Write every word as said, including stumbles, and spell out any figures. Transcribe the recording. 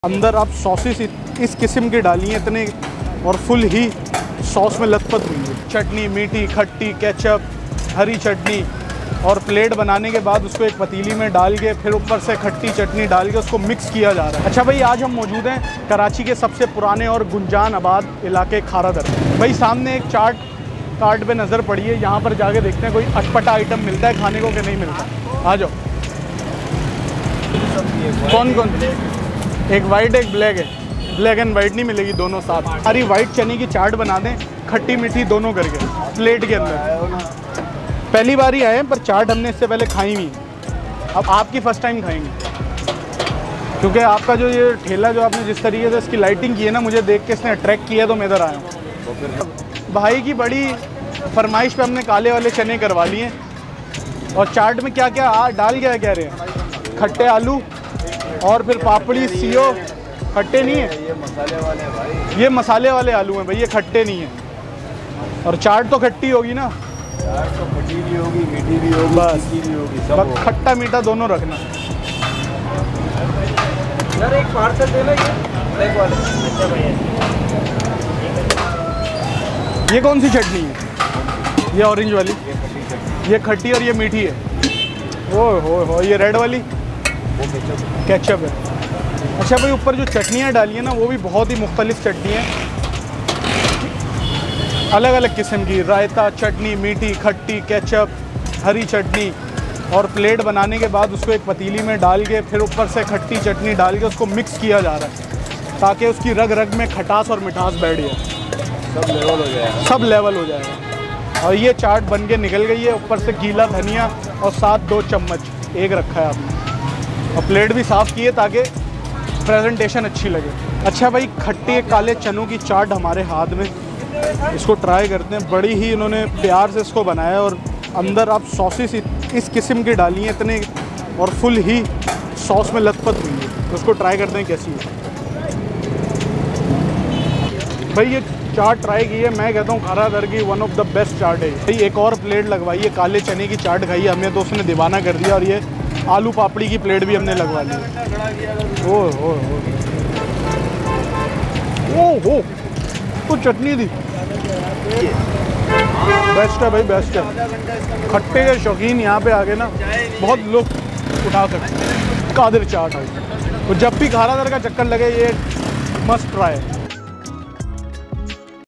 अंदर आप सॉसेस इस किस्म की डाली हैं इतने और फुल ही सॉस में लथपथ हुई है। चटनी मीठी खट्टी केचप हरी चटनी और प्लेट बनाने के बाद उसको एक पतीली में डाल के फिर ऊपर से खट्टी चटनी डाल के उसको मिक्स किया जा रहा है। अच्छा भाई, आज हम मौजूद हैं कराची के सबसे पुराने और गुंजान आबाद इलाके खारा दर। भाई सामने एक चाट कार्ट पे नज़र पड़ी है, यहाँ पर जाके देखते हैं कोई अटपटा आइटम मिलता है खाने को कि नहीं मिलता। आ जाओ। कौन कौन? एक वाइट एक ब्लैक है। ब्लैक एंड वाइट नहीं मिलेगी, दोनों साथ। सारी वाइट चने की चाट बना दें, खट्टी मीठी दोनों करके प्लेट के अंदर। पहली बार ही आए हैं पर चाट हमने इससे पहले खाई हुई, अब आपकी फ़र्स्ट टाइम खाएंगे क्योंकि आपका जो ये ठेला जो आपने जिस तरीके से इसकी लाइटिंग की है ना, मुझे देख के इसने अट्रैक्ट किया तो मैं इधर आया हूँ। भाई की बड़ी फरमाइश पे हमने काले वाले चने करवा लिए और चाट में क्या क्या डाल क्या कह रहे हैं, खट्टे आलू और फिर पापड़ी सीओ। खट्टे नहीं है ये, मसाले वाले भाई। ये मसाले वाले आलू हैं भाई, ये खट्टे नहीं है। और चाट तो खट्टी होगी ना? चाट तो खट्टी भी होगी, मीठी भी होगी, बस भी होगी, सब खट्टा मीठा दोनों रखना। यार एक पार्सल देना ये ब्लैक वाले। अच्छा भैया, ये कौन सी चटनी है? ये ऑरेंज वाली, ये खट्टी और ये मीठी है। ओ हो हो, ये रेड वाली केचप है। अच्छा भाई, ऊपर जो चटनियाँ डाली हैं ना वो भी बहुत ही मुख्तलिफ चटनी है, अलग अलग किस्म की। रायता चटनी मीठी खट्टी केचप हरी चटनी और प्लेट बनाने के बाद उसको एक पतीली में डाल के फिर ऊपर से खट्टी चटनी डाल के उसको मिक्स किया जा रहा है ताकि उसकी रग रग में खटास और मिठास बैठ जाए, सब लेवल हो जाएगा। सब लेवल हो जाएगा। और ये चाट बन के निकल गई है। ऊपर से गीला धनिया और साथ दो चम्मच एक रखा है आपने, और प्लेट भी साफ़ की है ताकि प्रेजेंटेशन अच्छी लगे। अच्छा भाई, खट्टे काले चनों की चाट हमारे हाथ में, इसको ट्राई करते हैं। बड़ी ही इन्होंने प्यार से इसको बनाया और अंदर आप सॉसेस इस किस्म की डाली हैं इतने और फुल ही सॉस में लथपथ हुई है, तो उसको ट्राई करते हैं कैसी है। भाई ये चाट ट्राई की है, मैं कहता हूँ खारा दर की one of the best chaat है। भाई एक और प्लेट लगवाई है, काले चने की चाट खाई है हमने तो उसने दीवाना कर दिया, और ये आलू पापड़ी की प्लेट भी हमने लगवा ली। ओ हो हो हो, तो चटनी थी बेस्ट है भाई, बेस्ट है। खट्टे के शौकीन यहाँ पे आके ना बहुत लुत्फ उठा सकते हैं। कादिर चाट है, तो जब भी खारा दर का चक्कर लगे ये मस्ट ट्राई है।